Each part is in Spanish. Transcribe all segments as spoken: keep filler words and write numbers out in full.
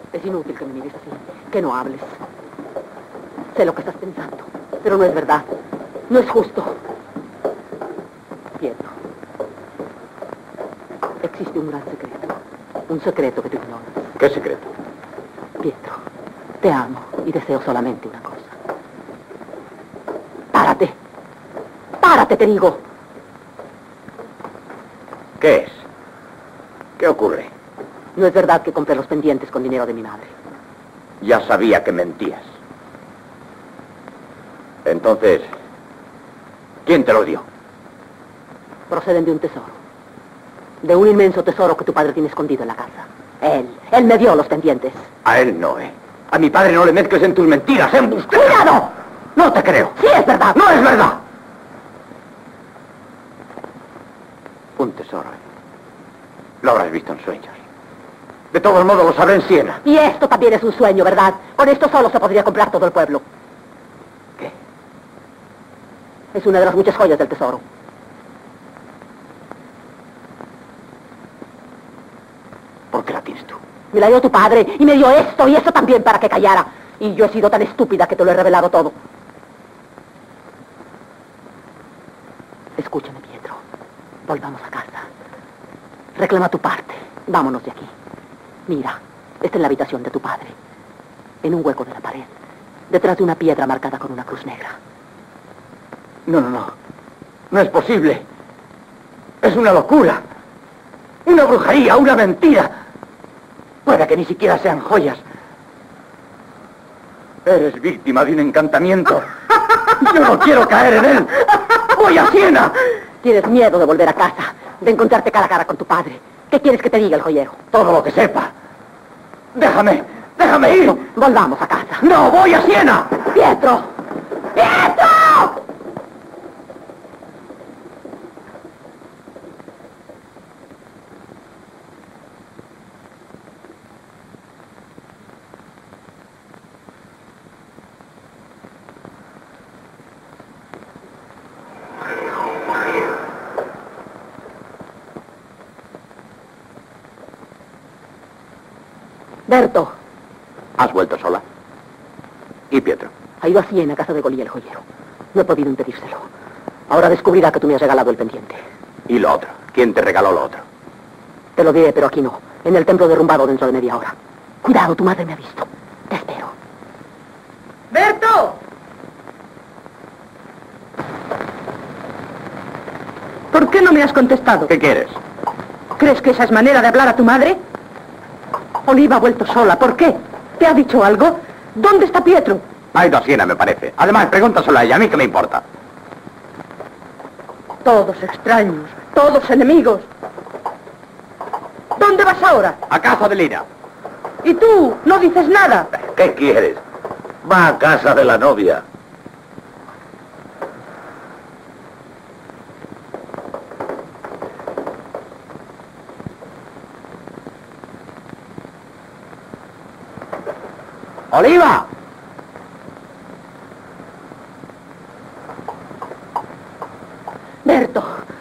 Es inútil que me mires así, que no hables. Sé lo que estás pensando, pero no es verdad. No es justo. Pietro, existe un gran secreto. Un secreto que tú ignoras. ¿Qué secreto? Pietro, te amo y deseo solamente una cosa. ¡Párate! ¡Párate, te digo! ¿Qué es? ¿Qué ocurre? No es verdad que compré los pendientes con dinero de mi madre. Ya sabía que mentías. Entonces, ¿quién te lo dio? Proceden de un tesoro. De un inmenso tesoro que tu padre tiene escondido en la casa. Él, él me dio los pendientes. A él no, ¿eh? A mi padre no le mezcles en tus mentiras, ¿eh? ¡Cuidado! No te creo. ¡Sí es verdad! ¡No es verdad! Un tesoro, ¿eh? Lo habrás visto en sueños. De todos modos, lo sabré en Siena. Y esto también es un sueño, ¿verdad? Con esto solo se podría comprar todo el pueblo. ¿Qué? Es una de las muchas joyas del tesoro. ¿Por qué la tienes tú? Me la dio tu padre y me dio esto y eso también para que callara. Y yo he sido tan estúpida que te lo he revelado todo. Escúchame, Pietro. Volvamos a casa. Reclama tu parte. Vámonos de aquí. Mira, esta es la habitación de tu padre. En un hueco de la pared. Detrás de una piedra marcada con una cruz negra. No, no, no. No es posible. Es una locura. Una brujería, una mentira. Puede que ni siquiera sean joyas. Eres víctima de un encantamiento. Yo no quiero caer en él. ¡Voy a Siena! Tienes miedo de volver a casa, de encontrarte cara a cara con tu padre. ¿Qué quieres que te diga el joyero? Todo lo que sepa. Déjame, déjame ir. No, volvamos a casa. ¡No, voy a Siena! ¡Pietro! ¡Pietro! Berto. ¿Has vuelto sola? ¿Y Pietro? Ha ido a Siena, a casa de Golí el joyero. No he podido impedírselo. Ahora descubrirá que tú me has regalado el pendiente. ¿Y lo otro? ¿Quién te regaló lo otro? Te lo diré, pero aquí no. En el templo derrumbado dentro de media hora. Cuidado, tu madre me ha visto. Te espero. ¡Berto! ¿Por qué no me has contestado? ¿Qué quieres? ¿Crees que esa es manera de hablar a tu madre? Oliva ha vuelto sola. ¿Por qué? ¿Te ha dicho algo? ¿Dónde está Pietro? Ha ido a Siena, me parece. Además, pregúntaselo a ella. ¿A mí qué me importa? Todos extraños, todos enemigos. ¿Dónde vas ahora? A casa de Lina. ¿Y tú? ¿No dices nada? ¿Qué quieres? Va a casa de la novia. ¡Oliva! Berto.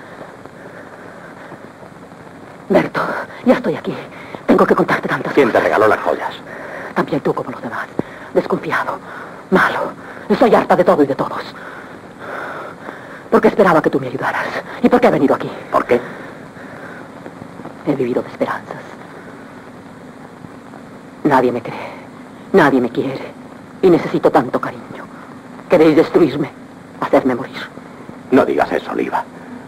Berto, ya estoy aquí. Tengo que contarte tantas ¿Quién te cosas. regaló las joyas? También tú como los demás. Desconfiado, malo. Estoy harta de todo y de todos. Porque esperaba que tú me ayudaras. ¿Y por qué he venido aquí? ¿Por qué? He vivido de esperanzas. Nadie me cree. Nadie me quiere. Y necesito tanto cariño. Queréis destruirme, hacerme morir. No digas eso, Oliva.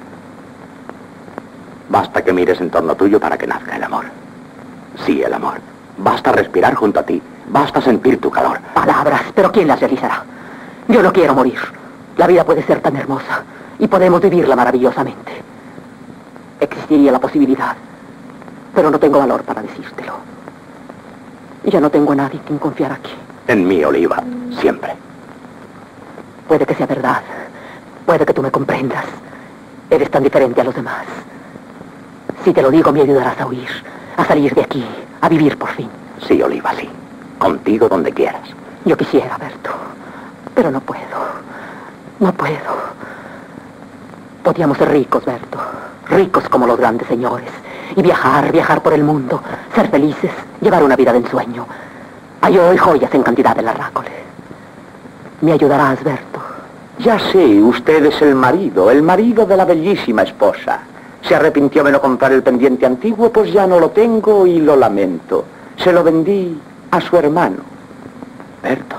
Basta que mires en torno tuyo para que nazca el amor. Sí, el amor. Basta respirar junto a ti. Basta sentir tu calor. Palabras, pero ¿quién las realizará? Yo no quiero morir. La vida puede ser tan hermosa y podemos vivirla maravillosamente. Existiría la posibilidad, pero no tengo valor para decírtelo. Ya no tengo a nadie en quien confiar aquí. En mí, Oliva, siempre. Puede que sea verdad. Puede que tú me comprendas. Eres tan diferente a los demás. Si te lo digo, me ayudarás a huir, a salir de aquí, a vivir por fin. Sí, Oliva, sí. Contigo donde quieras. Yo quisiera, Berto, pero no puedo. No puedo. Podíamos ser ricos, Berto. Ricos como los grandes señores. Y viajar, viajar por el mundo. Ser felices, llevar una vida de ensueño. Hay oro y joyas en cantidad en la Rácole. ¿Me ayudarás, Berto? Ya sé, usted es el marido, el marido de la bellísima esposa. Se arrepintió de no comprar el pendiente antiguo, pues ya no lo tengo y lo lamento. Se lo vendí a su hermano. Berto.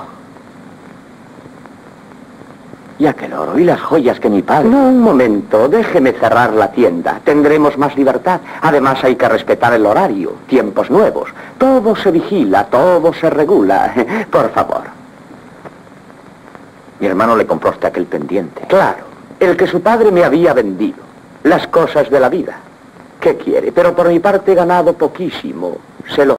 ¿Y aquel oro y las joyas que mi padre? No, un momento, déjeme cerrar la tienda. Tendremos más libertad. Además hay que respetar el horario, tiempos nuevos. Todo se vigila, todo se regula. Por favor. Mi hermano le compró hasta aquel pendiente. Claro, el que su padre me había vendido. Las cosas de la vida. ¿Qué quiere? Pero por mi parte he ganado poquísimo. Se lo